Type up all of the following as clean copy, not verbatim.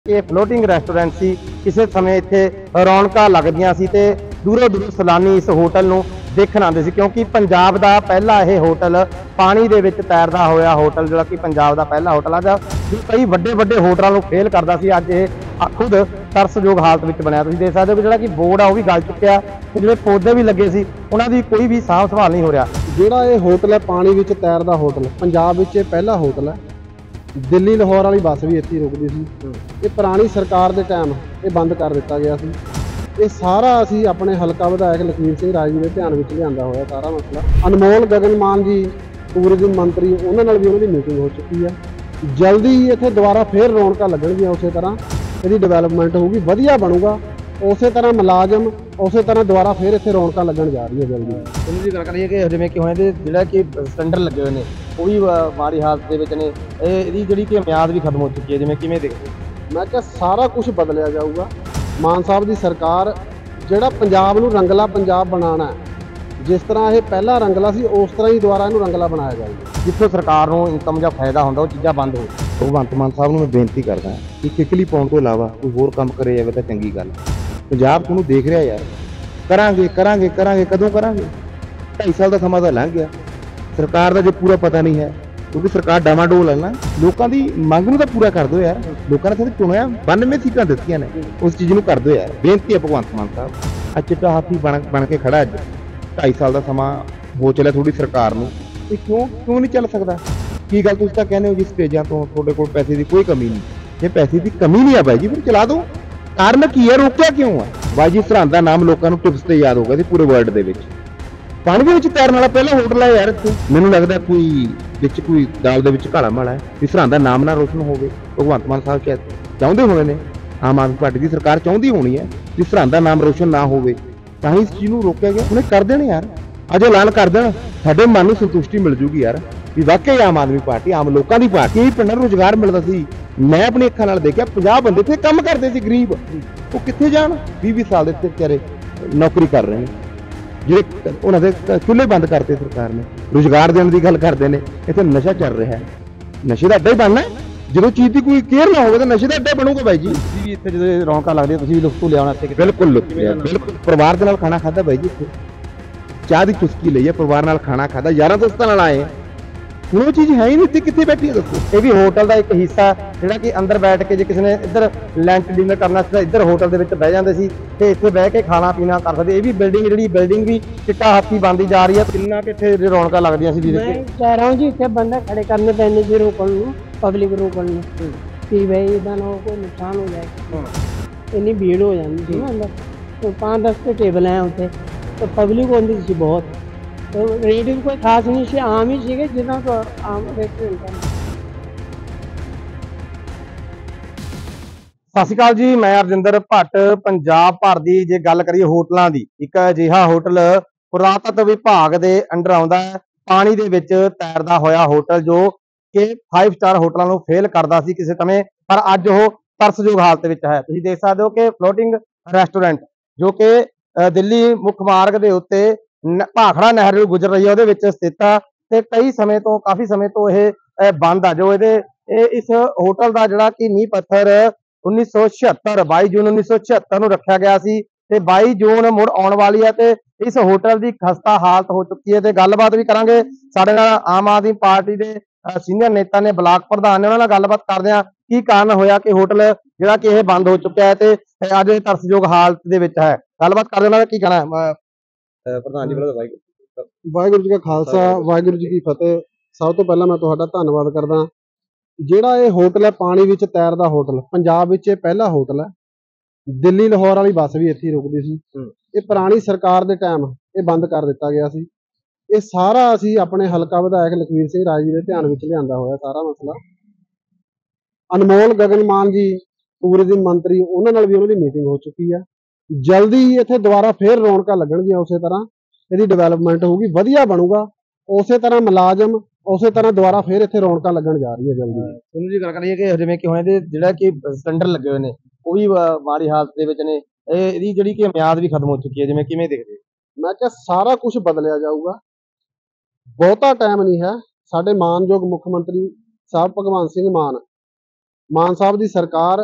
ਇਹ floating restaurant ਸੀ। ਕਿਸੇ ਸਮੇਂ ਇੱਥੇ ਰੌਣਕਾਂ ਲੱਗਦੀਆਂ ਸੀ ਤੇ ਦੂਰੋਂ ਦੂਰੋਂ ਸੈਲਾਨੀ ਇਸ ਹੋਟਲ ਨੂੰ ਦੇਖਣ ਆਉਂਦੇ ਸੀ, ਕਿਉਂਕਿ ਪੰਜਾਬ ਦਾ ਪਹਿਲਾ ਇਹ ਹੋਟਲ ਪਾਣੀ ਦੇ ਵਿੱਚ ਤੈਰਦਾ ਹੋਇਆ ਹੋਟਲ, ਜਿਹੜਾ ਕਿ ਪੰਜਾਬ ਦਾ ਪਹਿਲਾ ਹੋਟਲ ਆ ਜੋ ਕਈ ਵੱਡੇ ਵੱਡੇ ਹੋਟਲਾਂ ਨੂੰ ਫੇਲ ਕਰਦਾ ਸੀ, ਅੱਜ ਇਹ ਖੁਦ ਤਰਸਯੋਗ ਹਾਲਤ ਵਿੱਚ ਬਣਿਆ। ਤੁਸੀਂ ਦੇਖ ਸਕਦੇ ਹੋ ਕਿ ਜਿਹੜਾ ਕਿ ਬੋਰਡ ਆ ਉਹ ਵੀ ਗਲ ਚੁੱਕਿਆ ਤੇ ਜਿਹੜੇ ਪੌਦੇ ਵੀ ਲੱਗੇ ਸੀ ਉਹਨਾਂ ਦੀ ਕੋਈ ਵੀ ਸਾਂਭ ਸੰਭਾਲ ਨਹੀਂ ਹੋ ਰਿਹਾ। ਜਿਹੜਾ ਇਹ ਹੋਟਲ ਹੈ ਪਾਣੀ ਵਿੱਚ ਤੈਰਦਾ ਹੋਟਲ, ਪੰਜਾਬ ਵਿੱਚ ਇਹ ਪਹਿਲਾ ਹੋਟਲ ਹੈ। ਦਿੱਲੀ ਲਾਹੌਰ ਵਾਲੀ ਬੱਸ ਵੀ ਇੱਥੇ ਰੁਕਦੀ ਸੀ। ਇਹ ਪੁਰਾਣੀ ਸਰਕਾਰ ਦੇ ਟਾਈਮ ਇਹ ਬੰਦ ਕਰ ਦਿੱਤਾ ਗਿਆ ਸੀ। ਇਹ ਸਾਰਾ ਅਸੀਂ ਆਪਣੇ ਹਲਕਾ ਵਿਧਾਇਕ ਲਖਵੀਰ ਸਿੰਘ ਰਾਜ ਜੀ ਦੇ ਧਿਆਨ ਵਿੱਚ ਲਿਆਂਦਾ ਹੋਇਆ ਸਾਰਾ ਮਸਲਾ। ਅਨਮੋਲ ਗਗਨ ਮਾਨ ਜੀ ਟੂਰਿਜ਼ਮ ਮੰਤਰੀ, ਉਹਨਾਂ ਨਾਲ ਵੀ ਉਹਨਾਂ ਦੀ ਮੀਟਿੰਗ ਹੋ ਚੁੱਕੀ ਹੈ। ਜਲਦੀ ਹੀ ਇੱਥੇ ਦੁਬਾਰਾ ਫੇਰ ਰੌਣਕਾਂ ਲੱਗਣਗੀਆਂ, ਉਸੇ ਤਰ੍ਹਾਂ ਇਹਦੀ ਡਿਵੈਲਪਮੈਂਟ ਹੋਊਗੀ, ਵਧੀਆ ਬਣੂਗਾ। ਉਸੇ ਤਰ੍ਹਾਂ ਮੁਲਾਜ਼ਮ ਉਸੇ ਤਰ੍ਹਾਂ ਦੁਬਾਰਾ ਫੇਰ ਇੱਥੇ ਰੌਣਕਾਂ ਲੱਗਣ ਜਾ ਰਹੀ ਹੈ ਜਲਦੀ। ਉਹਨਾਂ ਦੀ ਗੱਲ ਕਰੀਏ ਕਿ ਜਿਵੇਂ ਕਿ ਹੋਏ ਤੇ ਜਿਹੜਾ ਕਿ ਸਿਲੰਡਰ ਲੱਗੇ ਹੋਏ ਨੇ ਉਹ ਵੀ ਮਾੜੀ ਹਾਲਤ ਦੇ ਵਿੱਚ ਨੇ, ਇਹਦੀ ਜਿਹੜੀ ਕਿ ਮਿਆਦ ਵੀ ਖਤਮ ਹੋ ਚੁੱਕੀ ਹੈ, ਜਿਵੇਂ ਕਿਵੇਂ ਦੇਖਦੇ? ਮੈਂ ਕਿਹਾ ਸਾਰਾ ਕੁਝ ਬਦਲਿਆ ਜਾਊਗਾ। ਮਾਨ ਸਾਹਿਬ ਦੀ ਸਰਕਾਰ ਜਿਹੜਾ ਪੰਜਾਬ ਨੂੰ ਰੰਗਲਾ ਪੰਜਾਬ ਬਣਾਉਣਾ ਹੈ, ਜਿਸ ਤਰ੍ਹਾਂ ਇਹ ਪਹਿਲਾ ਰੰਗਲਾ ਸੀ ਉਸ ਤਰ੍ਹਾਂ ਹੀ ਦੁਬਾਰਾ ਇਹਨੂੰ ਰੰਗਲਾ ਬਣਾਇਆ ਜਾਊਗਾ। ਜਿੱਥੋਂ ਸਰਕਾਰ ਨੂੰ ਇਨਕਮ ਜਾਂ ਫਾਇਦਾ ਹੁੰਦਾ ਉਹ ਚੀਜ਼ਾਂ ਬੰਦ ਹੋ। ਭਗਵੰਤ ਮਾਨ ਸਾਹਿਬ ਨੂੰ ਮੈਂ ਬੇਨਤੀ ਕਰਦਾ ਕਿ ਕਿੱਕਲੀ ਪਾਉਣ ਤੋਂ ਇਲਾਵਾ ਕੋਈ ਹੋਰ ਕੰਮ ਕਰੇ ਜਾਵੇ ਤਾਂ ਚੰਗੀ ਗੱਲ। ਪੰਜਾਬ ਤੁਹਾਨੂੰ ਦੇਖ ਰਿਹਾ ਯਾਰ, ਕਰਾਂਗੇ ਕਰਾਂਗੇ ਕਰਾਂਗੇ, ਕਦੋਂ ਕਰਾਂਗੇ? 2.5 ਸਾਲ ਦਾ ਸਮਾਂ ਤਾਂ ਲੰਘ ਗਿਆ। ਸਰਕਾਰ ਦਾ ਜੇ ਪੂਰਾ ਪਤਾ ਨਹੀਂ ਹੈ, ਕਿਉਂਕਿ ਸਰਕਾਰ ਡਾਮਾਡੋਲ ਹੈ ਨਾ। ਲੋਕਾਂ ਦੀ ਮੰਗ ਨੂੰ ਤਾਂ ਪੂਰਾ ਕਰ ਦਿਓ ਯਾਰ। ਲੋਕਾਂ ਨੇ ਤੁਹਾਨੂੰ ਚੁਣਿਆ, 92 ਸੀਟਾਂ ਦਿੱਤੀਆਂ ਨੇ, ਉਸ ਚੀਜ਼ ਨੂੰ ਕਰ ਦਿਓ ਯਾਰ। ਬੇਨਤੀ ਹੈ ਭਗਵੰਤ ਮਾਨ ਸਾਹਿਬ। ਅੱਜ ਚਿੱਟਾ ਹਾਥੀ ਬਣ ਕੇ ਖੜਾ। ਅੱਜ 2.5 ਸਾਲ ਦਾ ਸਮਾਂ ਹੋ ਚੱਲਿਆ ਤੁਹਾਡੀ ਸਰਕਾਰ ਨੂੰ, ਇਹ ਕਿਉਂ ਨਹੀਂ ਚੱਲ ਸਕਦਾ? ਕੀ ਗੱਲ ਤੁਸੀਂ ਤਾਂ ਕਹਿੰਦੇ ਹੋ ਜੀ ਸਟੇਜਾਂ ਤੋਂ ਤੁਹਾਡੇ ਕੋਲ ਪੈਸੇ ਦੀ ਕੋਈ ਕਮੀ ਨਹੀਂ। ਜੇ ਪੈਸੇ ਦੀ ਕਮੀ ਨਹੀਂ ਆ ਬਾਈ ਜੀ ਫਿਰ ਚਲਾ ਦਿਓ। ਕਾਰਨ ਕੀ ਹੈ? ਰੋਕਿਆ ਕਿਉਂ ਆ? ਬਾਈ ਜੀ ਸਰਹੰਦ ਦਾ ਨਾਮ ਲੋਕਾਂ ਨੂੰ ਟਿਪਸ ਤੇ ਯਾਦ ਹੋਗਾ ਜੀ ਪੂਰੇ ਵਰਲਡ ਦੇ ਵਿੱਚ। ਪਾਣੀ ਦੇ ਵਿੱਚ ਤੈਰਨ ਵਾਲਾ ਪਹਿਲਾ ਹੋਟਲ ਹੈ ਯਾਰ ਇੱਥੇ। ਮੈਨੂੰ ਲੱਗਦਾ ਕੋਈ ਦਾਲ ਦੇ ਵਿੱਚ ਕਾਲਾ ਮਾਲਾ ਹੈ ਵੀ ਸਰਹੰਦ ਦਾ ਨਾਮ ਨਾ ਰੋਸ਼ਨ ਹੋਵੇ। ਭਗਵੰਤ ਮਾਨ ਸਾਹਿਬ ਚਾਹੁੰਦੇ ਹੋਣੇ ਨੇ, ਆਮ ਆਦਮੀ ਪਾਰਟੀ ਦੀ ਸਰਕਾਰ ਚਾਹੁੰਦੀ ਹੋਣੀ ਹੈ ਵੀ ਸਰਹੰਦ ਦਾ ਨਾਮ ਰੋਸ਼ਨ ਨਾ ਹੋਵੇ, ਤਾਂ ਹੀ ਇਸ ਚੀਜ਼ ਨੂੰ ਰੋਕਿਆ ਗਿਆ। ਉਹਨੇ ਕਰ ਦੇਣ ਯਾਰ, ਅੱਜ ਐਲਾਨ ਕਰ ਦੇਣ, ਸਾਡੇ ਮਨ ਨੂੰ ਸੰਤੁਸ਼ਟੀ ਮਿਲ ਜੂਗੀ ਯਾਰ ਵੀ ਵਾਕਈ ਆਮ ਆਦਮੀ ਪਾਰਟੀ ਆਮ ਲੋਕਾਂ ਦੀ ਪਾਰਟੀ। ਇਹ ਪਿੰਡਾਂ ਨੂੰ ਰੁਜ਼ਗਾਰ ਮਿਲਦਾ ਸੀ। ਮੈਂ ਆਪਣੀ ਅੱਖਾਂ ਨਾਲ ਦੇਖਿਆ 50 ਬੰਦੇ ਇੱਥੇ ਕੰਮ ਕਰਦੇ ਸੀ ਗਰੀਬ, ਉਹ ਕਿੱਥੇ ਜਾਣ? 20-20 ਸਾਲ ਦੇ ਵਿਚਾਰੇ ਨੌਕਰੀ ਕਰ ਰਹੇ ਨੇ, ਜਿਹੜੇ ਉਹਨਾਂ ਦੇ ਚੁੱਲ੍ਹੇ ਬੰਦ ਕਰਤੇ ਸਰਕਾਰ ਨੇ। ਰੁਜ਼ਗਾਰ ਦੇਣ ਦੀ ਗੱਲ ਕਰਦੇ ਨੇ, ਇੱਥੇ ਨਸ਼ਾ ਚੱਲ ਰਿਹਾ ਹੈ। ਨਸ਼ੇ ਦਾ ਅੱਡਾ ਹੀ ਬਣਨਾ। ਜਦੋਂ ਚੀਜ਼ ਦੀ ਕੋਈ ਕੇਅਰ ਨਾ ਹੋਵੇ ਤਾਂ ਨਸ਼ੇ ਦਾ ਅੱਡਾ ਬਣੂਗਾ ਬਾਈ ਜੀ। ਤੁਸੀਂ ਵੀ ਇੱਥੇ ਜਦੋਂ ਰੌਣਕਾਂ ਲੱਗਦੀਆਂ ਤੁਸੀਂ ਵੀ ਲੁਤਫ ਲਿਆਉਣਾ ਇੱਥੇ? ਬਿਲਕੁਲ ਲੁਤਫ ਲਿਆ, ਬਿਲਕੁਲ। ਪਰਿਵਾਰ ਦੇ ਨਾਲ ਖਾਣਾ ਖਾਧਾ ਬਾਈ ਜੀ, ਇੱਥੇ ਚਾਹ ਦੀ ਚੁਸਕੀ ਲਈ ਹੈ, ਪਰਿਵਾਰ ਨਾਲ ਖਾਣਾ ਖਾਧਾ, ਯਾਰਾਂ ਦੋਸਤਾਂ ਨਾਲ ਆਏ। ਹੁਣ ਉਹ ਚੀਜ਼ ਹੈ ਹੀ ਨਹੀਂ ਇੱਥੇ, ਕਿੱਥੇ ਬੈਠੀ ਹੈ ਦੱਸੋ? ਇਹ ਵੀ ਹੋਟਲ ਦਾ ਇੱਕ ਹਿੱਸਾ ਜਿਹੜਾ ਕਿ ਅੰਦਰ ਬੈਠ ਕੇ ਜੇ ਕਿਸੇ ਨੇ ਇੱਧਰ ਲੰਚ ਡਿਨਰ ਕਰਨਾ ਸੀ ਤਾਂ ਇੱਧਰ ਹੋਟਲ ਦੇ ਵਿੱਚ ਬਹਿ ਜਾਂਦੇ ਸੀ ਤੇ ਇੱਥੇ ਬਹਿ ਕੇ ਖਾਣਾ ਪੀਣਾ ਕਰ ਸਕਦੇ। ਇਹ ਵੀ ਬਿਲਡਿੰਗ ਵੀ ਚਿੱਟਾ ਹਾਥੀ ਬਣਦੀ ਜਾ ਰਹੀ ਹੈ। ਕਿੰਨਾ ਕਿੱਥੇ ਰੌਣਕਾਂ ਲੱਗਦੀਆਂ ਸੀ। मैं कह रहा हूँ जी इतने बंदा खड़े करने पैने जी, रोकण लूँ पब्लिक रोकण लूँ कि भाई इधर ना कोई नुकसान हो जाए। इन्नी भीड़ हो जाती थी ना अंदर, तो 5-10 के टेबल हैं उत्थे, तो पब्लिक होती सी बहुत। तो रेट भी कोई खास नहीं सी, आम ही सी जितना तो आम रेस्टोरेंट है। ਸਤਿ ਸ਼੍ਰੀ ਅਕਾਲ ਜੀ, ਮੈਂ ਅਰਜਿੰਦਰ ਭੱਟ। ਪੰਜਾਬ ਭਰ ਦੀ ਜੇ ਗੱਲ ਕਰੀਏ ਹੋਟਲਾਂ ਦੀ, ਇੱਕ ਅਜਿਹਾ ਹੋਟਲ ਪੁਰਾਤਤਵ ਵਿਭਾਗ ਦੇ ਅੰਡਰ ਆਉਂਦਾ ਹੈ। ਪਾਣੀ ਦੇ ਵਿੱਚ ਤੈਰਦਾ ਹੋਇਆ ਹੋਟਲ ਜੋ ਕਿ 5 ਸਟਾਰ ਹੋਟਲਾਂ ਨੂੰ ਫੇਲ ਕਰਦਾ ਸੀ ਕਿਸੇ ਸਮੇਂ, ਪਰ ਅੱਜ ਉਹ ਤਰਸਯੋਗ ਹਾਲਤ ਵਿੱਚ ਹੈ। ਤੁਸੀਂ ਦੇਖ ਸਕਦੇ ਹੋ ਕਿ ਫਲੋਟਿੰਗ ਰੈਸਟੋਰੈਂਟ ਜੋ ਕਿ ਦਿੱਲੀ ਮੁੱਖ ਮਾਰਗ ਦੇ ਉੱਤੇ ਭਾਖੜਾ ਨਹਿਰ ਨੂੰ ਗੁਜ਼ਰ ਰਹੀ ਹੈ ਉਹਦੇ ਵਿੱਚ ਸਥਿਤ ਆ ਤੇ ਕਾਫੀ ਸਮੇਂ ਤੋਂ ਇਹ ਬੰਦ ਆ। ਜੋ ਇਸ ਹੋਟਲ ਦਾ ਜਿਹੜਾ ਕਿ ਨੀਂਹ ਪੱਥਰ 1976 22 ਜੂਨ 1976 ਨੂੰ ਰੱਖਿਆ ਗਿਆ ਸੀ ਤੇ 22 ਜੂਨ ਮੁੜ ਆਉਣ ਵਾਲੀ ਹੈ ਤੇ ਇਸ ਹੋਟਲ ਦੀ ਖਸਤਾ ਹਾਲਤ ਹੋ ਚੁੱਕੀ ਹੈ। ਤੇ ਗੱਲਬਾਤ ਵੀ ਕਰਾਂਗੇ ਸਾਡੇ ਨਾਲ ਆਮ ਆਦਮੀ ਪਾਰਟੀ ਦੇ ਸੀਨੀਅਰ ਨੇਤਾ ਨੇ, ਬਲਾਕ ਪ੍ਰਧਾਨ ਨੇ, ਉਹਨਾਂ ਨਾਲ ਗੱਲਬਾਤ ਕਰਦੇ ਆ ਕੀ ਕਾਰਨ ਹੋਇਆ ਕਿ ਹੋਟਲ ਜਿਹੜਾ ਕਿ ਇਹ ਬੰਦ ਹੋ ਚੁੱਕਿਆ ਹੈ ਤੇ ਅੱਜ ਇਹ ਤਰਸਯੋਗ ਹਾਲਤ ਦੇ ਵਿੱਚ ਹੈ। ਗੱਲਬਾਤ ਕਰਦੇ ਉਹਨਾਂ ਦਾ ਕੀ ਕਹਿਣਾ ਹੈ। ਪ੍ਰਧਾਨ ਜੀ ਵੱਲੋਂ ਵਾਹਿਗੁਰੂ ਜੀ ਕਾ ਖਾਲਸਾ, ਵਾਹਿਗੁਰੂ ਜੀ ਕੀ ਫਤਿਹ। ਸਭ ਤੋਂ ਪਹਿਲਾਂ ਮੈਂ ਤੁਹਾਡਾ ਧੰਨਵਾਦ ਕਰਦਾ। ਜਿਹੜਾ ਇਹ ਹੋਟਲ ਹੈ ਪਾਣੀ ਵਿੱਚ ਤੈਰਦਾ ਹੋਟਲ, ਪੰਜਾਬ ਵਿੱਚ ਇਹ ਪਹਿਲਾ ਹੋਟਲ ਹੈ। ਦਿੱਲੀ ਲਾਹੌਰ ਵਾਲੀ ਬੱਸ ਵੀ ਇੱਥੇ ਰੁਕਦੀ ਸੀ। ਇਹ ਪੁਰਾਣੀ ਸਰਕਾਰ ਦੇ ਟਾਈਮ ਇਹ ਬੰਦ ਕਰ ਦਿੱਤਾ ਗਿਆ ਸੀ। ਇਹ ਸਾਰਾ ਅਸੀਂ ਆਪਣੇ ਹਲਕਾ ਵਿਧਾਇਕ ਲਖਵੀਰ ਸਿੰਘ ਰਾਜ ਜੀ ਦੇ ਧਿਆਨ ਵਿੱਚ ਲਿਆਂਦਾ ਹੋਇਆ ਸਾਰਾ ਮਸਲਾ। ਅਨਮੋਲ ਗਗਨ ਮਾਨ ਜੀ ਟੂਰਿਜ਼ਮ ਮੰਤਰੀ, ਉਹਨਾਂ ਨਾਲ ਵੀ ਉਹਨਾਂ ਦੀ ਮੀਟਿੰਗ ਹੋ ਚੁੱਕੀ ਹੈ। ਜਲਦੀ ਹੀ ਇੱਥੇ ਦੁਬਾਰਾ ਫੇਰ ਰੌਣਕਾਂ ਲੱਗਣਗੀਆਂ, ਉਸੇ ਤਰ੍ਹਾਂ ਇਹਦੀ ਡਿਵੈਲਪਮੈਂਟ ਹੋਊਗੀ, ਵਧੀਆ ਬਣੂਗਾ। ਉਸੇ ਤਰ੍ਹਾਂ ਮੁਲਾਜ਼ਮ ਉਸੇ ਤਰ੍ਹਾਂ ਦੁਬਾਰਾ ਫੇਰ ਇੱਥੇ ਰੌਣਕਾਂ ਲੱਗਣ ਜਾ ਰਹੀ ਹੈ ਜਲਦੀ। ਤੁਹਾਨੂੰ ਜੀ ਗੱਲ ਕਰੀਏ ਕਿ ਜਿਵੇਂ ਕਿ ਹੋਏ ਤੇ ਜਿਹੜਾ ਕਿ ਸਿਲੰਡਰ ਲੱਗੇ ਹੋਏ ਨੇ ਉਹ ਵੀ ਮਾੜੀ ਹਾਲਤ ਦੇ ਵਿੱਚ ਨੇ, ਇਹਦੀ ਜਿਹੜੀ ਕਿ ਮਿਆਦ ਵੀ ਖਤਮ ਹੋ ਚੁੱਕੀ ਹੈ, ਜਿਵੇਂ ਕਿਵੇਂ ਦੇਖਦੇ? ਮੈਂ ਕਿਹਾ ਸਾਰਾ ਕੁਝ ਬਦਲਿਆ ਜਾਊਗਾ, ਬਹੁਤਾ ਟਾਈਮ ਨਹੀਂ ਹੈ। ਸਾਡੇ ਮਾਨਯੋਗ ਮੁੱਖ ਮੰਤਰੀ ਸਾਹਿਬ ਭਗਵੰਤ ਸਿੰਘ ਮਾਨ ਸਾਹਿਬ ਦੀ ਸਰਕਾਰ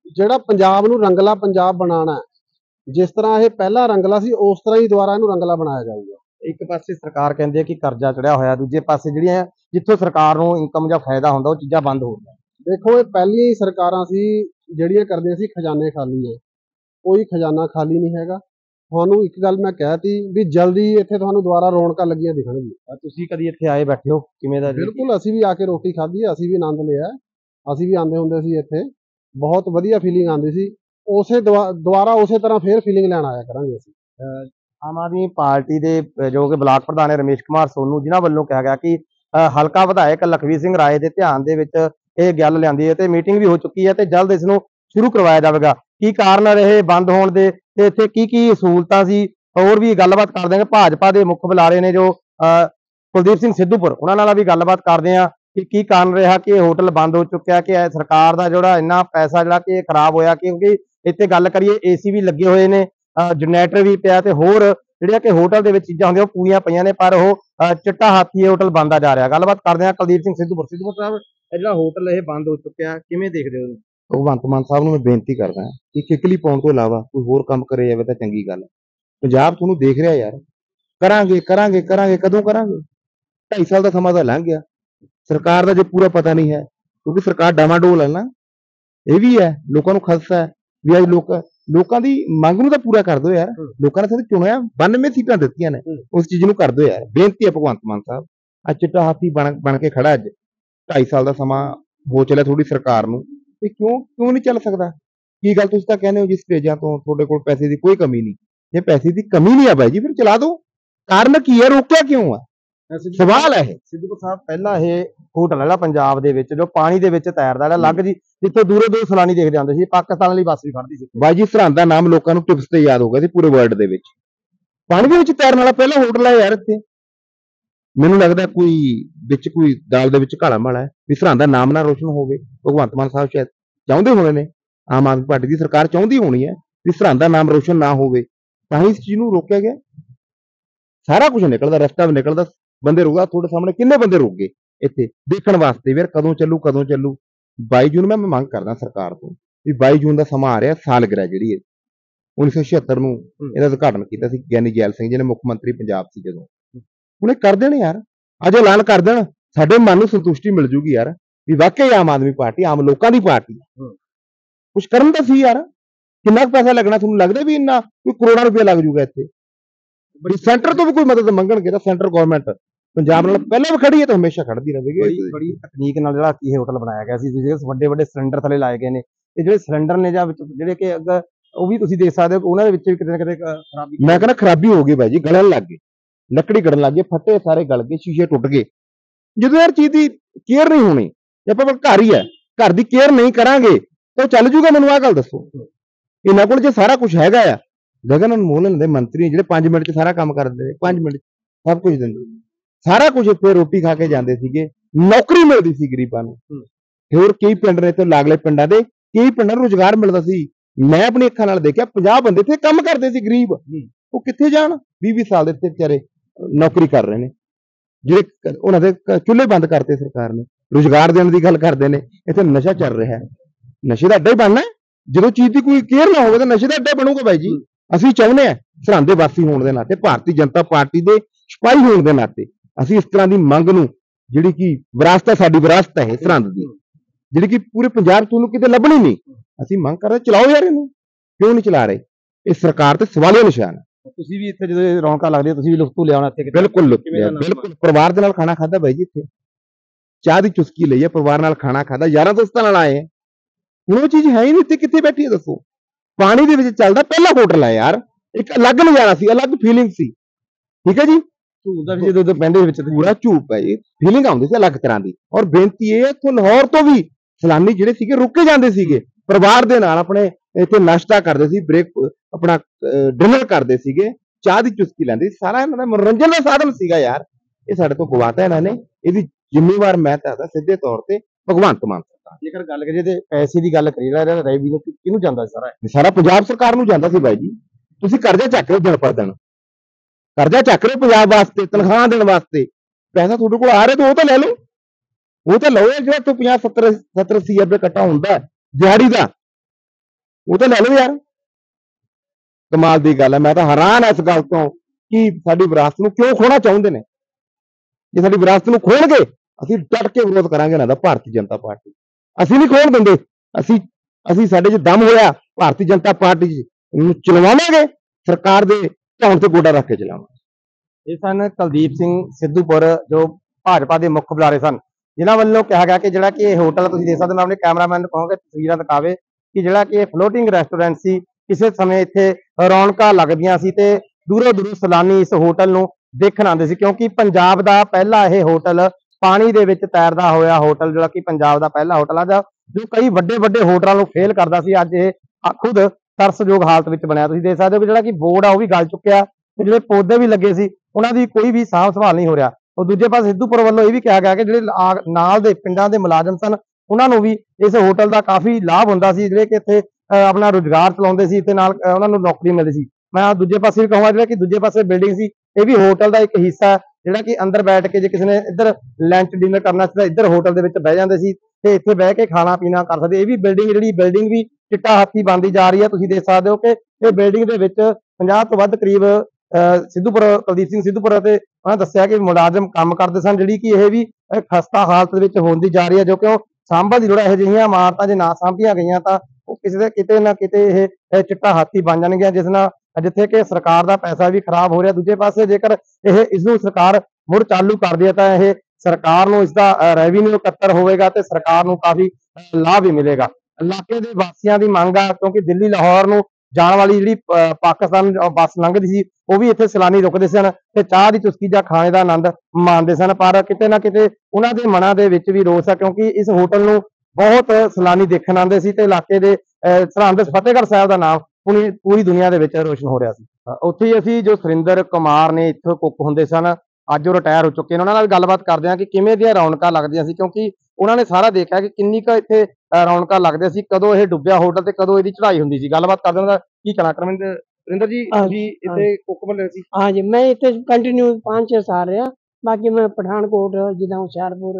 ਜਿਹੜਾ ਪੰਜਾਬ ਨੂੰ ਰੰਗਲਾ ਪੰਜਾਬ ਬਣਾਉਣਾ ਹੈ, ਜਿਸ ਤਰ੍ਹਾਂ ਇਹ ਪਹਿਲਾਂ ਰੰਗਲਾ ਸੀ ਉਸ ਤਰ੍ਹਾਂ ਹੀ ਦੁਬਾਰਾ ਇਹਨੂੰ ਰੰਗਲਾ ਬਣਾਇਆ ਜਾਊਗਾ। ਇੱਕ ਪਾਸੇ ਸਰਕਾਰ ਕਹਿੰਦੀ ਹੈ ਕਿ ਕਰਜ਼ਾ ਚੜਿਆ ਹੋਇਆ, ਦੂਜੇ ਪਾਸੇ ਜਿਹੜੀਆਂ ਜਿੱਥੋਂ ਸਰਕਾਰ ਨੂੰ ਇਨਕਮ ਜਾਂ ਫਾਇਦਾ ਹੁੰਦਾ ਉਹ ਚੀਜ਼ਾਂ ਬੰਦ ਹੋ ਰਹੀਆਂ। ਦੇਖੋ, ਇਹ ਪਹਿਲੀਆਂ ਹੀ ਸਰਕਾਰਾਂ ਸੀ ਜਿਹੜੀਆਂ ਕਰਦੀਆਂ ਸੀ ਖਜ਼ਾਨੇ ਖਾਲੀ ਹੈ। ਕੋਈ ਖਜ਼ਾਨਾ ਖਾਲੀ ਨਹੀਂ ਹੈਗਾ। ਤੁਹਾਨੂੰ ਇੱਕ ਗੱਲ ਮੈਂ ਕਹਿਤੀ ਵੀ ਜਲਦੀ ਇੱਥੇ ਤੁਹਾਨੂੰ ਦੁਬਾਰਾ ਰੌਣਕਾਂ ਲੱਗੀਆਂ ਦਿਖਣਗੀਆਂ। ਤੁਸੀਂ ਕਦੀ ਇੱਥੇ ਆਏ ਬੈਠੇ ਹੋ, ਕਿਵੇਂ ਦਾ? ਬਿਲਕੁਲ, ਅਸੀਂ ਵੀ ਆ ਕੇ ਰੋਟੀ ਖਾਧੀ ਹੈ, ਅਸੀਂ ਵੀ ਆਨੰਦ ਲਿਆ। ਅਸੀਂ ਵੀ ਆਉਂਦੇ ਹੁੰਦੇ ਸੀ ਇੱਥੇ, ਬਹੁਤ ਵਧੀਆ ਫੀਲਿੰਗ ਆਉਂਦੀ ਸੀ। ਉਸੇ ਦੁਬਾਰਾ ਉਸੇ ਤਰ੍ਹਾਂ ਫੇਰ ਫੀਲਿੰਗ ਲੈਣ ਆਇਆ ਕਰਾਂਗੇ ਅਸੀਂ। ਆਮ ਆਦਮੀ ਪਾਰਟੀ ਦੇ ਜੋ ਕਿ ਬਲਾਕ ਪ੍ਰਧਾਨ ਹੈ ਰਮੇਸ਼ ਕੁਮਾਰ ਸੋਨੂ, ਜਿਨ੍ਹਾਂ ਵੱਲੋਂ ਕਿਹਾ ਗਿਆ ਕਿ ਹਲਕਾ ਵਿਧਾਇਕ ਲਖਵੀਰ ਸਿੰਘ ਰਾਏ ਦੇ ਧਿਆਨ ਦੇ ਵਿੱਚ ਇਹ ਗੱਲ ਲਿਆਂਦੀ ਹੈ ਤੇ ਮੀਟਿੰਗ ਵੀ ਹੋ ਚੁੱਕੀ ਹੈ ਤੇ ਜਲਦ ਇਸ ਨੂੰ ਸ਼ੁਰੂ ਕਰਵਾਇਆ ਜਾਵੇਗਾ। ਕੀ ਕਾਰਨ ਰਹੇ ਬੰਦ ਹੋਣ ਦੇ ਤੇ ਇੱਥੇ ਕੀ ਕੀ ਸਹੂਲਤਾਂ ਸੀ, ਹੋਰ ਵੀ ਗੱਲਬਾਤ ਕਰਦੇ ਹਾਂ। ਭਾਜਪਾ ਦੇ ਮੁੱਖ ਬੁਲਾਰੇ ਨੇ ਜੋ ਕੁਲਦੀਪ ਸਿੰਘ ਸਿੱਧੂਪੁਰ, ਉਹਨਾਂ ਨਾਲ ਵੀ ਗੱਲਬਾਤ ਕਰਦੇ ਹਾਂ ਕਿ ਕੀ ਕਾਰਨ ਰਿਹਾ ਕਿ ਇਹ ਹੋਟਲ ਬੰਦ ਹੋ ਚੁੱਕਿਆ, ਕਿ ਸਰਕਾਰ ਦਾ ਜਿਹੜਾ ਇੰਨਾ ਪੈਸਾ ਜਿਹੜਾ ਕਿ ਇਹ ਖਰਾਬ ਹੋਇਆ। ਕਿਉਂਕਿ ਇੱਥੇ ਗੱਲ ਕਰੀਏ ਏਸੀ ਵੀ ਲੱਗੇ ਹੋਏ ਨੇ, ਜਨਰੇਟਰ ਵੀ ਪਿਆ ਤੇ ਹੋਰ ਜਿਹੜੀਆਂ ਕਿ ਹੋਟਲ ਦੇ ਵਿੱਚ ਚੀਜ਼ਾਂ ਹੁੰਦੀਆਂ ਉਹ ਪੂਰੀਆਂ ਪਈਆਂ ਨੇ, ਪਰ ਉਹ ਚਿੱਟਾ ਹਾਥੀ ਇਹ ਹੋਟਲ ਬੰਦ ਜਾ ਰਿਹਾ। ਗੱਲਬਾਤ ਕਰਦੇ ਹਾਂ ਕੁਲਦੀਪ ਸਿੰਘ ਸਿੱਧੂਪੁਰ ਸਾਹਿਬ, ਇਹ ਜਿਹੜਾ ਹੋਟਲ ਇਹ ਬੰਦ ਹੋ ਚੁੱਕਿਆ, ਕਿਵੇਂ ਦੇਖਦੇ ਹੋ? ਭਗਵੰਤ ਮਾਨ ਸਾਹਿਬ ਨੂੰ ਮੈਂ ਬੇਨਤੀ ਕਰਦਾ ਕਿ ਕਿੱਕਲੀ ਪਾਉਣ ਤੋਂ ਇਲਾਵਾ ਕੋਈ ਹੋਰ ਕੰਮ ਕਰੇ ਜਾਵੇ ਤਾਂ ਚੰਗੀ ਗੱਲ ਹੈ। ਪੰਜਾਬ ਤੁਹਾਨੂੰ ਦੇਖ ਰਿਹਾ ਯਾਰ, ਕਰਾਂਗੇ ਕਰਾਂਗੇ ਕਰਾਂਗੇ, ਕਦੋਂ ਕਰਾਂਗੇ? 2.5 ਸਾਲ ਦਾ ਸਮਾਂ ਤਾਂ ਲੰਘ ਗਿਆ। ਸਰਕਾਰ ਦਾ ਜੇ ਪੂਰਾ ਪਤਾ ਨਹੀਂ ਹੈ, ਕਿਉਂਕਿ ਸਰਕਾਰ ਡਾਵਾਡੋਲ ਹੈ ਨਾ, ਇਹ ਵੀ ਹੈ। ਲੋਕਾਂ ਨੂੰ ਖਦਸ਼ਾ ਹੈ ਵੀ ਅੱਜ ਲੋਕਾਂ ਦੀ ਮੰਗ ਨੂੰ ਤਾਂ ਪੂਰਾ ਕਰ ਦਿਓ ਯਾਰ। ਲੋਕਾਂ ਨੇ ਸਾਨੂੰ ਚੁਣਿਆ, 92 ਸੀਟਾਂ ਦਿੱਤੀਆਂ ਨੇ, ਉਸ ਚੀਜ਼ ਨੂੰ ਕਰ ਦਿਓ ਯਾਰ। ਬੇਨਤੀ ਹੈ ਭਗਵੰਤ ਮਾਨ ਸਾਹਿਬ, ਅੱਜ ਚਿੱਟਾ ਹਾਥੀ ਬਣ ਕੇ ਖੜਾ। ਅੱਜ 2.5 ਸਾਲ ਦਾ ਸਮਾਂ ਹੋ ਚੱਲਿਆ ਥੋੜੀ ਸਰਕਾਰ ਨੂੰ, ਇਹ ਕਿਉਂ ਨਹੀਂ ਚੱਲ ਸਕਦਾ? ਕੀ ਗੱਲ, ਤੁਸੀਂ ਤਾਂ ਕਹਿੰਦੇ ਹੋ ਜੀ ਸਟੇਜਾਂ ਤੋਂ ਤੁਹਾਡੇ ਕੋਲ ਪੈਸੇ ਦੀ ਕੋਈ ਕਮੀ ਨਹੀਂ। ਜੇ ਪੈਸੇ ਦੀ ਕਮੀ ਨਹੀਂ ਆ ਬਾਈ ਜੀ, ਫਿਰ ਚਲਾ ਦਿਓ। ਕਾਰਨ ਕੀ ਹੈ, ਰੋਕਿਆ ਕਿਉਂ ਆ? ਸਵਾਲ ਹੈ ਇਹ। ਸਿੱਧੂਪੁਰ ਸਾਹਿਬ, ਪਹਿਲਾਂ ਇਹ ਹੋਟਲ ਹੈ ਪੰਜਾਬ ਦੇ ਵਿੱਚ ਜੋ ਪਾਣੀ ਦੇ ਵਿੱਚ ਤੈਰਦਾ, ਅਲੱਗ ਜੀ, ਜਿੱਥੋਂ ਦੂਰੋਂ ਦੂਰ ਸੈਲਾਨੀ ਦੇਖਦੇ ਆਉਂਦੇ ਸੀ, ਪਾਕਿਸਤਾਨ ਵਾਲੀ ਬੱਸ ਵੀ ਖੜਦੀ ਸੀ। ਬਾਈ ਜੀ, ਸਰਹੰਦ ਦਾ ਨਾਮ ਲੋਕਾਂ ਨੂੰ ਟਿਪਸ ਤੇ ਯਾਦ ਹੋ ਗਿਆ ਸੀ ਪੂਰੇ ਵਰਲਡ ਦੇ ਵਿੱਚ। ਪਾਣੀ ਦੇ ਵਿੱਚ ਤੈਰਨ ਵਾਲਾ ਪਹਿਲਾ ਹੋਟਲ ਹੈ ਯਾਰ ਇੱਥੇ। ਮੈਨੂੰ ਲੱਗਦਾ ਕੋਈ ਦਾਲ ਦੇ ਵਿੱਚ ਕਾਲਾ ਮਾਲਾ ਹੈ ਵੀ ਸਰਹੰਦ ਦਾ ਨਾਮ ਨਾ ਰੋਸ਼ਨ ਹੋਵੇ। ਭਗਵੰਤ ਮਾਨ ਸਾਹਿਬ ਸ਼ਾਇਦ ਚਾਹੁੰਦੇ ਹੋਣੇ ਨੇ, ਆਮ ਆਦਮੀ ਪਾਰਟੀ ਦੀ ਸਰਕਾਰ ਚਾਹੁੰਦੀ ਹੋਣੀ ਹੈ ਵੀ ਸਰਹੰਦ ਦਾ ਨਾਮ ਰੋਸ਼ਨ ਨਾ ਹੋਵੇ, ਤਾਂ ਹੀ ਇਸ ਚੀਜ਼ ਨੂੰ ਰੋਕਿਆ ਗਿਆ। ਸਾਰਾ ਕੁਝ ਨਿਕਲਦਾ, ਰਸਤਾ ਵੀ ਨਿਕਲਦਾ, ਬੰਦੇ ਰੁਕਦਾ। ਤੁਹਾਡੇ ਸਾਹਮਣੇ ਕਿੰਨੇ ਬੰਦੇ ਰੁਕ ਗਏ ਇੱਥੇ ਦੇਖਣ ਵਾਸਤੇ ਵੀ ਕਦੋਂ ਚੱਲੂ। 22 ਜੂਨ ਮੈਂ ਮੰਗ ਕਰਦਾ ਸਰਕਾਰ ਤੋਂ ਵੀ 22 ਜੂਨ ਦਾ ਸਮਾਂ ਆ ਰਿਹਾ, ਸਾਲਗਿਰਾ ਜਿਹੜੀ ਹੈ 1976 ਨੂੰ ਇਹਦਾ ਉਦਘਾਟਨ ਕੀਤਾ ਸੀ ਗਿਆਨੀ ਜੈਲ ਸਿੰਘ ਜੀ ਨੇ, ਮੁੱਖ ਮੰਤਰੀ ਪੰਜਾਬ ਸੀ ਜਦੋਂ। ਹੁਣ ਇਹ ਕਰ ਦੇਣ ਯਾਰ, ਅੱਜ ਐਲਾਨ ਕਰ ਦੇਣ, ਸਾਡੇ ਮਨ ਨੂੰ ਸੰਤੁਸ਼ਟੀ ਮਿਲ ਜੂਗੀ ਯਾਰ ਵੀ ਵਾਕਈ ਆਮ ਆਦਮੀ ਪਾਰਟੀ ਆਮ ਲੋਕਾਂ ਦੀ ਪਾਰਟੀ ਹੈ। ਕੁਛ ਕਰਨ ਤਾਂ ਸੀ ਯਾਰ। ਕਿੰਨਾ ਕੁ ਪੈਸਾ ਲੱਗਣਾ ਤੁਹਾਨੂੰ ਲੱਗਦਾ ਵੀ ਇੰਨਾ ਕੋਈ ਕਰੋੜਾਂ ਰੁਪਏ ਲੱਗ ਜੂਗਾ ਇੱਥੇ? ਬੜੀ ਸੈਂਟਰ ਤੋਂ ਵੀ ਕੋਈ ਮਦਦ ਮੰਗਣਗੇ ਤਾਂ ਸੈਂਟਰ ਗਵਰਨਮੈਂਟ ਪੰਜਾਬ ਨਾਲ ਪਹਿਲਾਂ ਵੀ ਖੜੀ ਹੈ ਤਾਂ ਹਮੇਸ਼ਾ ਖੜਦੀ ਰਹੇਗੀ। ਬੜੀ ਤਕਨੀਕ ਨਾਲ ਜਿਹੜਾ ਇਹ ਹੋਟਲ ਬਣਾਇਆ ਗਿਆ ਸੀ, ਵੱਡੇ ਵੱਡੇ ਸਿਲੰਡਰ ਥੱਲੇ ਲਾਏ ਗਏ ਨੇ, ਤੇ ਜਿਹੜੇ ਸਿਲੰਡਰ ਨੇ ਜਾਂ ਵਿੱਚ ਜਿਹੜੇ ਕਿ ਅੱਗੇ ਉਹ ਵੀ ਤੁਸੀਂ ਦੇਖ ਸਕਦੇ ਹੋ ਉਹਨਾਂ ਦੇ ਵਿੱਚ ਵੀ ਕਿਤੇ ਨਾ ਕਿਤੇ ਖਰਾਬੀ, ਮੈਂ ਕਹਿੰਦਾ ਖਰਾਬੀ ਹੋ ਗਈ ਬਾਈ ਜੀ, ਗਲਣ ਲੱਗ ਗਏ, ਲੱਕੜੀ ਗੜਨ ਲੱਗ ਗਈ, ਫੱਟੇ ਸਾਰੇ ਗਲ ਗਏ, ਸ਼ੀਸ਼ੇ ਟੁੱਟ ਗਏ। ਜਦੋਂ ਯਾਰ ਚੀਜ਼ ਦੀ ਕੇਅਰ ਨਹੀਂ ਹੋਣੀ, ਜੇ ਆਪਾਂ ਘਰ ਹੀ ਹੈ, ਘਰ ਦੀ ਕੇਅਰ ਨਹੀਂ ਕਰਾਂਗੇ ਤਾਂ ਉਹ ਚੱਲ ਜੂਗਾ? ਮੈਨੂੰ ਆਹ ਗੱਲ ਦੱਸੋ। ਇਹਨਾਂ ਕੋਲ ਜੇ ਸਾਰਾ ਕੁਝ ਹੈਗਾ ਆ, ਗਗਨ ਅਨਮੋਲ ਦੇ ਮੰਤਰੀ ਜਿਹੜੇ 5 ਮਿੰਟ 'ਚ ਸਾਰਾ ਕੰਮ ਕਰ ਦਿੰਦੇ, 5 ਮਿੰਟ 'ਚ ਸਭ ਕੁਝ ਦਿੰਦੇ, ਸਾਰਾ ਕੁਝ ਇੱਥੇ ਰੋਟੀ ਖਾ ਕੇ ਜਾਂਦੇ ਸੀਗੇ, ਨੌਕਰੀ ਮਿਲਦੀ ਸੀ ਗਰੀਬਾਂ ਨੂੰ। ਹੋਰ ਕਈ ਪਿੰਡ ਨੇ ਇੱਥੇ ਲਾਗਲੇ ਪਿੰਡਾਂ ਦੇ, ਕਈ ਪਿੰਡਾਂ ਨੂੰ ਰੁਜ਼ਗਾਰ ਮਿਲਦਾ ਸੀ। ਮੈਂ ਆਪਣੀ ਅੱਖਾਂ ਨਾਲ ਦੇਖਿਆ 50 ਬੰਦੇ ਇੱਥੇ ਕੰਮ ਕਰਦੇ ਸੀ ਗਰੀਬ, ਉਹ ਕਿੱਥੇ ਜਾਣ? 20-20 ਸਾਲ ਦੇ ਇੱਥੇ ਵਿਚਾਰੇ ਨੌਕਰੀ ਕਰ ਰਹੇ ਨੇ, ਜਿਹੜੇ ਉਹਨਾਂ ਦੇ ਚੁੱਲ੍ਹੇ ਬੰਦ ਕਰਤੇ ਸਰਕਾਰ ਨੇ। ਰੁਜ਼ਗਾਰ ਦੇਣ ਦੀ ਗੱਲ ਕਰਦੇ ਨੇ, ਇੱਥੇ ਨਸ਼ਾ ਚੱਲ ਰਿਹਾ ਹੈ। ਨਸ਼ੇ ਦਾ ਅੱਡਾ ਹੀ ਬਣਨਾ ਜਦੋਂ ਚੀਜ਼ ਦੀ ਕੋਈ ਕੇਅਰ ਨਾ ਹੋਵੇ ਤਾਂ ਨਸ਼ੇ ਦਾ ਅੱਡਾ ਬਣੂਗਾ ਬਾਈ ਜੀ। ਅਸੀਂ ਚਾਹੁੰਦੇ ਹਾਂ ਸਰਹੰਦ ਦੇ ਵਾਸੀ ਹੋਣ ਦੇ ਨਾਤੇ, ਭਾਰਤੀ ਜਨਤਾ ਪਾਰਟੀ ਦੇ ਸਿਪਾਹੀ ਹੋਣ ਦੇ ਨਾਤੇ, ਅਸੀਂ ਇਸ ਤਰ੍ਹਾਂ ਦੀ ਮੰਗ ਨੂੰ, ਜਿਹੜੀ ਕਿ ਵਿਰਾਸਤ ਹੈ, ਸਾਡੀ ਵਿਰਾਸਤ ਹੈ ਸਰਹੰਦ ਦੀ, ਜਿਹੜੀ ਕਿ ਪੂਰੇ ਪੰਜਾਬ ਤੁਹਾਨੂੰ ਕਿਤੇ ਲੱਭਣੀ ਨਹੀਂ, ਅਸੀਂ ਮੰਗ ਕਰਦੇ ਚਲਾਓ ਯਾਰ ਇਹਨੂੰ। ਕਿਉਂ ਨਹੀਂ ਚਲਾ ਰਹੇ? ਇਹ ਸਰਕਾਰ ਤੇ ਸਵਾਲੀਆ ਨਿਸ਼ਾਨ ਹੈ। ਤੁਸੀਂ ਵੀ ਇੱਥੇ ਜਦੋਂ ਰੌਣਕਾਂ ਲੱਗਦੀਆਂ ਤੁਸੀਂ ਵੀ ਲੁਤਫ ਲਿਆਉਣਾ ਇੱਥੇ? ਬਿਲਕੁਲ ਬਿਲਕੁਲ, ਪਰਿਵਾਰ ਦੇ ਨਾਲ ਖਾਣਾ ਖਾਧਾ ਬਾਈ ਜੀ, ਇੱਥੇ ਚਾਹ ਦੀ ਚੁਸਕੀ ਲਈ ਹੈ, ਪਰਿਵਾਰ ਨਾਲ ਖਾਣਾ ਖਾਧਾ, ਯਾਰਾਂ ਦੋਸਤਾਂ ਨਾਲ ਆਏ। ਹੁਣ ਉਹ ਚੀਜ਼ ਹੈ ਹੀ ਨਹੀਂ ਇੱਥੇ, ਕਿੱਥੇ ਬੈਠੀ ਹੈ ਦੱਸੋ? ਪਾਣੀ ਦੇ ਵਿੱਚ ਚੱਲਦਾ ਪਹਿਲਾ ਹੋਟਲ ਹੈ ਯਾਰ, ਇੱਕ ਅਲੱਗ ਨਜ਼ਾਰਾ ਸੀ, ਅਲੱਗ ਫੀਲਿੰਗ ਸੀ। ਠੀਕ ਹੈ ਜੀ, ਝੂਦਾ ਵੀ ਜਦੋਂ ਪਿੰਡ ਦੇ ਵਿੱਚ ਪੂਰਾ ਝੂਪ ਹੈ ਜੀ, ਫੀਲਿੰਗ ਆਉਂਦੀ ਸੀ ਅਲੱਗ ਤਰ੍ਹਾਂ ਦੀ। ਔਰ ਬੇਨਤੀ ਇਹ ਇੱਥੋਂ ਲਾਹੌਰ ਤੋਂ ਵੀ ਸੈਲਾਨੀ ਜਿਹੜੇ ਸੀਗੇ ਰੁਕੇ ਜਾਂਦੇ ਸੀਗੇ, ਪਰਿਵਾਰ ਦੇ ਨਾਲ ਆਪਣੇ ਇੱਥੇ ਨਾਸ਼ਤਾ ਕਰਦੇ ਸੀ, ਬ੍ਰੇਕ ਆਪਣਾ ਡਿਨਰ ਕਰਦੇ ਸੀਗੇ, ਚਾਹ ਦੀ ਚੁਸਕੀ ਲੈਂਦੇ ਸੀ। ਸਾਰਾ ਇਹਨਾਂ ਦਾ ਮਨੋਰੰਜਨ ਦਾ ਸਾਧਨ ਸੀਗਾ ਯਾਰ, ਇਹ ਸਾਡੇ ਤੋਂ ਗਵਾਤਾ ਇਹਨਾਂ ਨੇ। ਇਹਦੀ ਜ਼ਿੰਮੇਵਾਰ ਮੈਂ ਤਾਂ ਸਿੱਧੇ ਤੌਰ ਤੇ ਭਗਵੰਤ ਮਾਨ ਸਰਕਾਰ। ਜੇਕਰ ਗੱਲ ਕਰੀਏ ਤੇ ਪੈਸੇ ਦੀ ਗੱਲ ਕਰੀਏ, ਰੈਵਨਿਊ ਕਿਹਨੂੰ ਜਾਂਦਾ ਸਾਰਾ ਪੰਜਾਬ ਸਰਕਾਰ ਨੂੰ ਜਾਂਦਾ ਸੀ ਬਾਈ ਜੀ। ਤੁਸੀਂ ਕਰਜ਼ਾ ਚੱਕ ਰਹੇ ਹੋ ਦਿਨ ਪਰ ਦਿਨ, ਕਰਜ਼ਾ ਚੱਕ ਰਹੇ ਹੋ ਪੰਜਾਬ ਵਾਸਤੇ, ਤਨਖਾਹਾਂ ਦੇਣ ਵਾਸਤੇ। ਪੈਸਾ ਤੁਹਾਡੇ ਕੋਲ ਆ ਰਿਹਾ ਤਾਂ ਉਹ ਤਾਂ ਲੈ ਲਓ, ਉਹ ਤਾਂ ਲਓ। ਜਿਹੜਾ ਤੋਂ 50-70-80 ਰੁਪਏ ਇਕੱਠਾ ਹੁੰਦਾ ਦਿਹਾੜੀ ਦਾ, ਉਹ ਤਾਂ ਲੈ ਲਓ ਯਾਰ। ਕਮਾਲ ਦੀ ਗੱਲ ਹੈ, ਮੈਂ ਤਾਂ ਹੈਰਾਨ ਇਸ ਗੱਲ ਤੋਂ ਕਿ ਸਾਡੀ ਵਿਰਾਸਤ ਨੂੰ ਕਿਉਂ ਖੋਣਾ ਚਾਹੁੰਦੇ ਨੇ। ਜੇ ਸਾਡੀ ਵਿਰਾਸਤ ਨੂੰ ਖੋਣਗੇ ਅਸੀਂ ਡਟ ਕੇ ਵਿਰੋਧ ਕਰਾਂਗੇ ਇਹਨਾਂ ਦਾ, ਭਾਰਤੀ ਜਨਤਾ ਪਾਰਟੀ। ਅਸੀਂ ਨਹੀਂ ਖੋਣ ਦਿੰਦੇ। ਅਸੀਂ ਸਾਡੇ 'ਚ ਦਮ ਹੋਇਆ ਭਾਰਤੀ ਜਨਤਾ ਪਾਰਟੀ 'ਚ ਇਹਨੂੰ ਚਲਵਾਵਾਂਗੇ, ਸਰਕਾਰ ਦੇ ਧੌਣ ਤੇ ਗੋਡਾ ਰੱਖ ਕੇ ਚਲਾਵਾਂਗੇ। ਇਹ ਸਨ ਕੁਲਦੀਪ ਸਿੰਘ ਸਿੱਧੂਪੁਰ, ਜੋ ਭਾਜਪਾ ਦੇ ਮੁੱਖ ਬੁਲਾਰੇ ਸਨ, ਜਿਨ੍ਹਾਂ ਵੱਲੋਂ ਕਿਹਾ ਗਿਆ ਕਿ ਜਿਹੜਾ ਕਿ ਇਹ ਹੋਟਲ, ਤੁਸੀਂ ਦੇਖ ਸਕਦੇ ਹੋ, ਮੈਂ ਆਪਣੇ ਕੈਮਰਾਮੈਨ ਨੂੰ ਕਹਾਂਗਾ ਤਸਵੀਰਾਂ ਦਿਖਾਵੇ ਕਿ ਜਿਹੜਾ ਕਿ ਇਹ ਫਲੋਟਿੰਗ ਰੈਸਟੋਰੈਂਟ ਸੀ, ਕਿਸੇ ਸਮੇਂ ਇੱਥੇ ਰੌਣਕਾਂ ਲੱਗਦੀਆਂ ਸੀ ਤੇ ਦੂਰੋਂ ਦੂਰੋਂ ਸੈਲਾਨੀ ਇਸ ਹੋਟਲ ਨੂੰ ਦੇਖਣ ਆਉਂਦੇ ਸੀ, ਕਿਉਂਕਿ ਪੰਜਾਬ ਦਾ ਪਹਿਲਾ ਇਹ ਹੋਟਲ ਪਾਣੀ ਦੇ ਵਿੱਚ ਤੈਰਦਾ ਹੋਇਆ ਹੋਟਲ, ਜਿਹੜਾ ਕਿ ਪੰਜਾਬ ਦਾ ਪਹਿਲਾ ਹੋਟਲ ਆ ਜੋ ਕਈ ਵੱਡੇ ਵੱਡੇ ਹੋਟਲਾਂ ਨੂੰ ਫੇਲ ਕਰਦਾ ਸੀ, ਅੱਜ ਇਹ ਖੁਦ ਤਰਸਯੋਗ ਹਾਲਤ ਵਿੱਚ ਬਣਿਆ। ਤੁਸੀਂ ਦੇਖ ਸਕਦੇ ਹੋ ਕਿ ਜਿਹੜਾ ਕਿ ਬੋਰਡ ਆ ਉਹ ਵੀ ਗਲ ਚੁੱਕਿਆ ਤੇ ਜਿਹੜੇ ਪੌਦੇ ਵੀ ਲੱਗੇ ਸੀ ਉਹਨਾਂ ਦੀ ਕੋਈ ਵੀ ਸਾਂਭ ਸੰਭਾਲ ਨਹੀਂ ਹੋ ਰਿਹਾ। ਉਹ ਦੂਜੇ ਪਾਸੇ ਸਿੱਧੂਪੁਰ ਵੱਲੋਂ ਇਹ ਵੀ ਕਿਹਾ ਗਿਆ ਕਿ ਜਿਹੜੇ ਨਾਲ ਦੇ ਪਿੰਡਾਂ ਦੇ ਮੁਲਾਜ਼ਮ ਸਨ ਉਹਨਾਂ ਨੂੰ ਵੀ ਇਸ ਹੋਟਲ ਦਾ ਕਾਫੀ ਲਾਭ ਹੁੰਦਾ ਸੀ, ਜਿਹੜੇ ਕਿ ਇੱਥੇ ਆਪਣਾ ਰੁਜ਼ਗਾਰ ਚਲਾਉਂਦੇ ਸੀ ਤੇ ਨਾਲ ਉਹਨਾਂ ਨੂੰ ਨੌਕਰੀ ਮਿਲਦੀ ਸੀ। ਮੈਂ ਦੂਜੇ ਪਾਸੇ ਵੀ ਕਹਾਂਗਾ ਜਿਹੜਾ ਕਿ ਦੂਜੇ ਪਾਸੇ ਬਿਲਡਿੰਗ ਸੀ, ਇਹ ਵੀ ਹੋਟਲ ਦਾ ਇੱਕ ਹਿੱਸਾ ਹੈ, ਜਿਹੜਾ ਕਿ ਅੰਦਰ ਬੈਠ ਕੇ ਜੇ ਕਿਸੇ ਨੇ ਇੱਧਰ ਲੰਚ ਡਿਨਰ ਕਰਨਾ ਸੀ ਤਾਂ ਇੱਧਰ ਹੋਟਲ ਦੇ ਵਿੱਚ ਬਹਿ ਜਾਂਦੇ ਸੀ ਤੇ ਇੱਥੇ ਬਹਿ ਕੇ ਖਾਣਾ ਪੀਣਾ ਕਰ ਸਕਦੇ। ਇਹ ਵੀ ਬਿਲਡਿੰਗ ਵੀ ਚਿੱਟਾ ਹਾਥੀ ਬਣਦੀ ਜਾ ਰਹੀ ਹੈ। ਤੁਸੀਂ ਦੇਖ ਸਕਦੇ ਹੋ ਕਿ ਇਹ ਬਿਲਡਿੰਗ ਦੇ ਵਿੱਚ 50 ਤੋਂ ਵੱਧ ਕਰੀਬ ਕੁਲਦੀਪ ਸਿੰਘ ਸਿੱਧੂਪੁਰ ਤੇ ਉਹਨਾਂ ਦੱਸਿਆ ਕਿ ਮੁਲਾਜ਼ਮ ਕੰਮ ਕਰਦੇ ਸਨ, ਜਿਹੜੀ ਕਿ ਇਹ ਵੀ ਖਸਤਾ ਹਾਲਤ ਦੇ ਵਿੱਚ ਹੁੰਦੀ ਜਾ ਰਹੀ ਹੈ, ਜੋ ਕਿ ਉਹ ਸਾਂਭਣ ਦੀ ਲੋੜ। ਇਹੋ ਜਿਹੀਆਂ ਇਮਾਰਤਾਂ ਜੇ ਨਾ ਸਾਂਭੀਆਂ ਗਈਆਂ ਤਾਂ ਉਹ ਕਿਸੇ ਦੇ ਕਿਤੇ ਨਾ ਕਿਤੇ ਇਹ ਚਿੱਟਾ ਹਾਥੀ ਬਣ ਜਾਣਗੀਆਂ, ਜਿਸ ਨਾਲ ਜਿੱਥੇ ਕਿ ਸਰਕਾਰ ਦਾ ਪੈਸਾ ਵੀ ਖਰਾਬ ਹੋ ਰਿਹਾ। ਦੂਜੇ ਪਾਸੇ ਜੇਕਰ ਇਸ ਨੂੰ ਸਰਕਾਰ ਮੁੜ ਚਾਲੂ ਕਰਦੀ ਹੈ ਤਾਂ ਇਹ ਸਰਕਾਰ ਨੂੰ ਇਸਦਾ ਰੈਵਨਿਊ ਇਕੱਤਰ ਹੋਵੇਗਾ ਤੇ ਸਰਕਾਰ ਨੂੰ ਕਾਫੀ ਲਾਭ ਵੀ ਮਿਲੇਗਾ। ਇਲਾਕੇ ਦੇ ਵਾਸੀਆਂ ਦੀ ਮੰਗ ਆ, ਕਿਉਂਕਿ ਦਿੱਲੀ ਲਾਹੌਰ ਨੂੰ ਜਾਣ ਵਾਲੀ ਜਿਹੜੀ ਪਾਕਿਸਤਾਨ ਬੱਸ ਲੰਘਦੀ ਸੀ, ਉਹ ਵੀ ਇੱਥੇ ਸੈਲਾਨੀ ਰੁਕਦੇ ਸਨ ਤੇ ਚਾਹ ਦੀ ਚੁਸਕੀ ਜਾਂ ਖਾਣੇ ਦਾ ਆਨੰਦ ਮਾਣਦੇ ਸਨ, ਪਰ ਕਿਤੇ ਨਾ ਕਿਤੇ ਉਹਨਾਂ ਦੇ ਮਨਾਂ ਦੇ ਵਿੱਚ ਵੀ ਰੋਸ ਆ, ਕਿਉਂਕਿ ਇਸ ਹੋਟਲ ਨੂੰ ਬਹੁਤ ਸੈਲਾਨੀ ਦੇਖਣ ਆਉਂਦੇ ਸੀ ਤੇ ਇਲਾਕੇ ਦੇ ਸਰਹੰਦ ਫਤਿਹਗੜ੍ਹ ਸਾਹਿਬ ਦਾ ਨਾਮ ਪੂਰੀ ਦੁਨੀਆ ਦੇ ਵਿੱਚ ਰੋਸ਼ਨ ਹੋ ਰਿਹਾ ਸੀ। ਉੱਥੇ ਹੀ ਅਸੀਂ ਜੋ ਸੁਰਿੰਦਰ ਕੁਮਾਰ ਨੇ ਇੱਥੋਂ ਕੁੱਕ ਹੁੰਦੇ ਸਨ, ਅੱਜ ਉਹ ਰਿਟਾਇਰ ਹੋ ਚੁੱਕੇ ਨੇ, ਉਹਨਾਂ ਨਾਲ ਗੱਲਬਾਤ ਕਰਦੇ ਹਾਂ ਕਿ ਕਿਵੇਂ ਦੀਆਂ ਰੌਣਕਾਂ ਲੱਗਦੀਆਂ ਸੀ, ਕਿਉਂਕਿ ਉਹਨਾਂ ਨੇ ਸਾਰਾ ਦੇਖਿਆ ਕਿ ਕਿੰਨੀ ਕੁ ਇੱਥੇ ਰੌਣਕਾਂ ਲੱਗਦੀਆਂ ਸੀ, ਕਦੋਂ ਇਹ ਡੁੱਬਿਆ ਹੋਟਲ ਤੇ ਕਦੋਂ ਇਹਦੀ ਚੜ੍ਹਾਈ ਹੁੰਦੀ ਸੀ। ਗੱਲਬਾਤ ਕਰਦੇ ਹਾਂ, ਕੀ ਕਹਿਣਾ ਸੁਰਿੰਦਰ ਜੀ, ਤੁਸੀਂ ਇੱਥੇ ਕੁੱਕ ਬਣੇ ਸੀ? हाँ जी, मैं इतने कंटिन्यू 5-6 साल रहा। बाकी मैं पठानकोट जिदा हुशियारपुर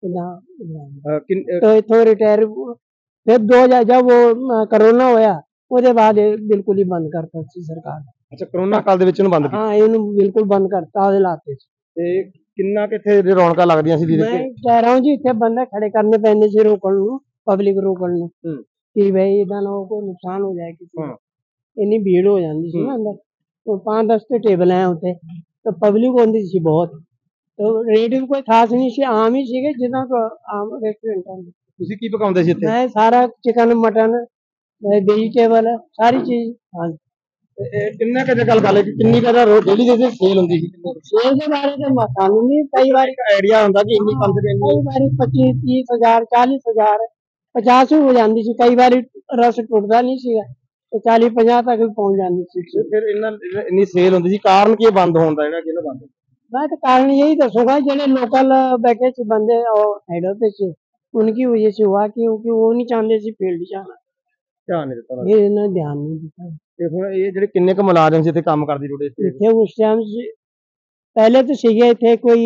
तो इतों रिटायर फिर 2000 जब वो करोना होया ਉਹਦੇ बाद बिल्कुल ही बंद करता सी सरकार। ਅੱਛਾ, ਕਰੋਨਾ ਕਾਲ ਦੇ ਵਿੱਚ ਇਹਨੂੰ ਬੰਦ ਕੀਤਾ। हाँ, ਇਹਨੂੰ बिल्कुल बंद करता ਉਹਦੇ ਲਾਤੇ ਤੇ ਕਿੰਨਾ ਕਿੱਥੇ ਰੌਣਕਾਂ ਲੱਗਦੀਆਂ ਸੀ ਵੀਰੇ? मैं कह रहा हूँ जी, ਇੱਥੇ ਬੰਦੇ ਖੜੇ ਕਰਨੇ ਪੈਂਦੇ ਸੀ ਰੋਕਣ ਨੂੰ, ਪਬਲਿਕ ਰੋਕਣ ਨੂੰ ਕਿ ਬਈ ਇਹਦਾ ਨਾ ਕੋਈ ਨੁਕਸਾਨ ਹੋ ਜਾਏ ਕਿਸੇ ਨੂੰ। ਇੰਨੀ ਭੀੜ ਹੋ ਜਾਂਦੀ ਸੀ ਨਾ ਅੰਦਰ, तो 5-10 ਤੇ ਟੇਬਲ ਹੈ ਉੱਤੇ, तो ਪਬਲਿਕ ਹੁੰਦੀ ਸੀ ਬਹੁਤ, तो ਰੇਟ ਵੀ ਕੋਈ ਖਾਸ ਨਹੀਂ ਸੀ, ਆਮ ਹੀ ਸੀਗੇ ਜਿੱਦਾਂ ਆਮ ਰੈਸਟੋਰੈਂਟਾਂ ਦੇ। ਤੁਸੀਂ ਕੀ ਪਕਾਉਂਦੇ ਸੀ ਇੱਥੇ? ਮੈਂ ਸਾਰਾ ਚਿਕਨ ਮਟਨ वेजिटेबल सारी चीज। हाँ, ਕਿੰਨਾ ਕੁ ਗੱਲ ਕਰ ਲੈ ਕਿ ਕਿੰਨੀ ਕੁ ਡੇਲੀ ਦੇ ਸੇਲ ਹੁੰਦੀ ਸੀ? शेयर के बारे में मालूम नहीं, कई बार ਆਈਡੀਆ ਹੁੰਦਾ ਕਿ ਇੰਨੀ ਕਮ से कई बार 25-30 हजार 40 हजार 50 भी हो जाती सी, कई बार रस टुटता नहीं सीगा तो 40-50 तक भी पहुंच जाती सी। ਫਿਰ ਇੰਨੀ ਸੇਲ ਹੁੰਦੀ ਸੀ, ਕਾਰਨ ਕੀ ਬੰਦ ਹੋਣ ਦਾ, ਜਿਹੜਾ ਕਿਹਦਾ ਬੰਦ? मैं तो कारण यही दसूंगा, जो लोकल बैठे से बंदे और हेडों पे से उनकी वजह से हुआ, क्योंकि वो नहीं चाहते सी फील्ड जाना, ਧਿਆਨ ਨਹੀਂ ਦਿੱਤਾ ये इन्होंने ध्यान नहीं दिया। ਤੇ ਹੁਣ ਇਹ ਜਿਹੜੇ ਕਿੰਨੇ ਕੁ ਮੁਲਾਜ਼ਮ ਸੀ ਇੱਥੇ ਕੰਮ ਕਰਦੇ ਜੁੜੇ ਸੀ? इतने उस टाइम से पहले तो सीगे थे कोई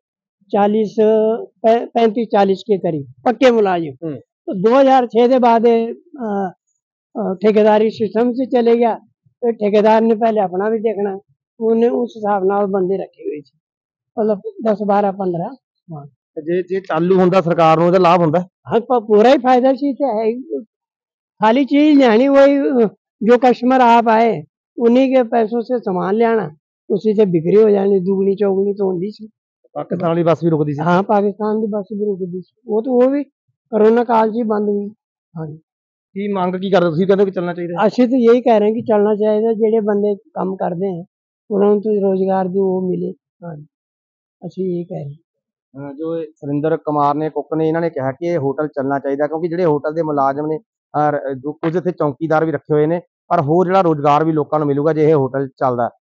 35-40 के करीब पक्के मुलाजिम। तो 2006 के बाद ठेकेदारी सिस्टम से चले गया, तो ठेकेदार ने पहले अपना भी देखना, उन्हें उस हिसाब नाल बंदे रखे हुए थे, मतलब 10-12-15। ਜੇ ਚਾਲੂ ਹੁੰਦਾ ਸਰਕਾਰ ਨੂੰ ਇਹਦਾ ਲਾਭ ਹੁੰਦਾ? हाँ, पूरा ही फायदा सी है, खाली चीज लेनी, वही जो कस्टमर आप आए उन्हीं के पैसों से सामान ले आना, उसी से बिक्री हो जानी, दुगनी चौगनी तो होती सी। ਪਾਕਿਸਤਾਨ ਵਾਲੀ ਬੱਸ ਵੀ ਰੁਕਦੀ ਸੀ? हाँ, पाकिस्तान की बस भी रुकती सी, वो भी कोरोना काल च ही बंद हुई। हाँ जी, ਕੀ ਮੰਗ ਕੀ ਕਰਦੇ ਤੁਸੀਂ? ਕਹਿੰਦੇ ਕਿ ਚੱਲਣਾ ਚਾਹੀਦਾ? ਅਸੀਂ तो यही कह रहे हैं कि चलना चाहिए, जेडे बंदे काम करते हैं उन्होंने तो रोजगार भी वो मिले। हाँ जी, ਅਸੀਂ यही कह रहे हैं। ਜੋ ਸੁਰਿੰਦਰ ਕੁਮਾਰ ਨੇ, ਕੁੱਕ ਨੇ, ਇਹਨਾਂ ਨੇ ਕਿਹਾ ਕਿ ਇਹ ਹੋਟਲ ਚੱਲਣਾ ਚਾਹੀਦਾ, ਕਿਉਂਕਿ ਜਿਹੜੇ ਹੋਟਲ ਦੇ ਮੁਲਾਜ਼ਮ ਨੇ ਜੋ ਕੁਝ ਇੱਥੇ ਚੌਕੀਦਾਰ ਵੀ ਰੱਖੇ ਹੋਏ ਨੇ, ਪਰ ਹੋਰ ਜਿਹੜਾ ਰੋਜ਼ਗਾਰ ਵੀ ਲੋਕਾਂ ਨੂੰ ਮਿਲੂਗਾ ਜੇ ਇਹ ਹੋਟਲ ਚੱਲਦਾ।